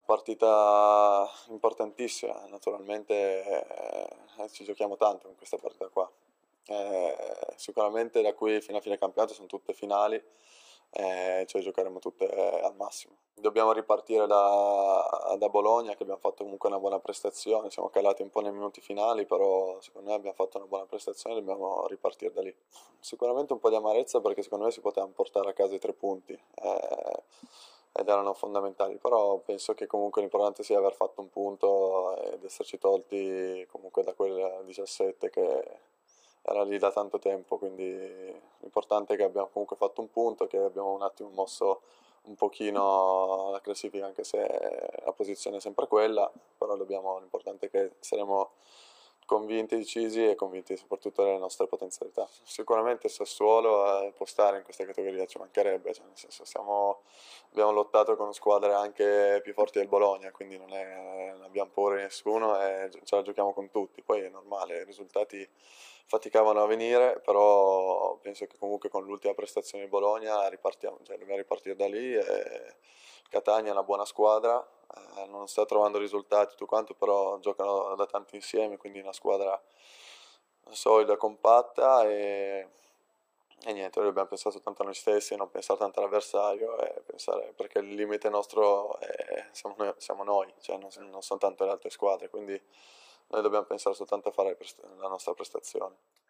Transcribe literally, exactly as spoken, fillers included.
partita importantissima, naturalmente eh, ci giochiamo tanto in questa partita qua. Eh, sicuramente da qui fino a fine campionato sono tutte finali, eh, ce le giocheremo tutte eh, al massimo. Dobbiamo ripartire da, da Bologna, che abbiamo fatto comunque una buona prestazione, siamo calati un po' nei minuti finali, però secondo me abbiamo fatto una buona prestazione e dobbiamo ripartire da lì. Sicuramente un po' di amarezza perché secondo me si potevano portare a casa i tre punti. Eh, ed erano fondamentali, però penso che comunque l'importante sia aver fatto un punto ed esserci tolti comunque da quel diciassette che era lì da tanto tempo, quindi l'importante è che abbiamo comunque fatto un punto, che abbiamo un attimo mosso un pochino la classifica, anche se la posizione è sempre quella, però dobbiamo, l'importante è che saremo convinti, decisi e convinti soprattutto delle nostre potenzialità. Sicuramente il Sassuolo eh, può stare in questa categoria, ci mancherebbe, cioè nel senso siamo, abbiamo lottato con squadre anche più forti del Bologna, quindi non, è, non abbiamo paura di nessuno e ce la giochiamo con tutti, poi è normale, i risultati faticavano a venire, però penso che comunque con l'ultima prestazione di Bologna ripartiamo, cioè dobbiamo ripartire da lì e Catania è una buona squadra, eh, non sta trovando risultati tutto quanto, però giocano da tanto insieme, quindi una squadra solida, compatta e, e niente, noi dobbiamo pensare soltanto a noi stessi, non pensare tanto all'avversario e pensare, perché il limite nostro è, siamo, noi, siamo noi, cioè non, non sono tanto le altre squadre, quindi noi dobbiamo pensare soltanto a fare la nostra prestazione.